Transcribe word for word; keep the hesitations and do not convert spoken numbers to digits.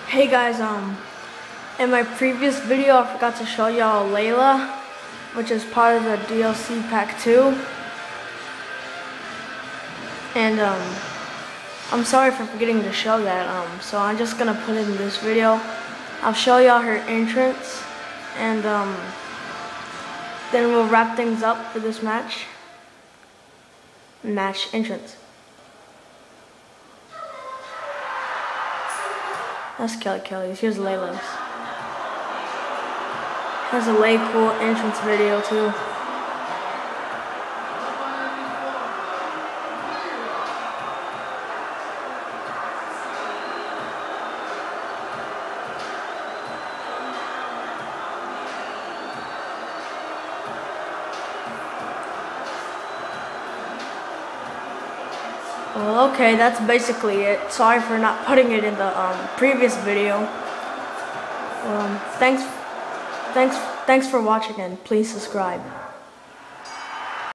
Hey guys, um, in my previous video I forgot to show y'all Layla, which is part of the D L C pack two. And um, I'm sorry for forgetting to show that, um, so I'm just gonna put it in this video. I'll show y'all her entrance, and um, then we'll wrap things up for this match. Match entrance. That's Kelly Kelly's. Here's Layla's. Has a way cool entrance video too. Well, okay, that's basically it. Sorry for not putting it in the um, previous video. Um, thanks, thanks, thanks for watching, and please subscribe.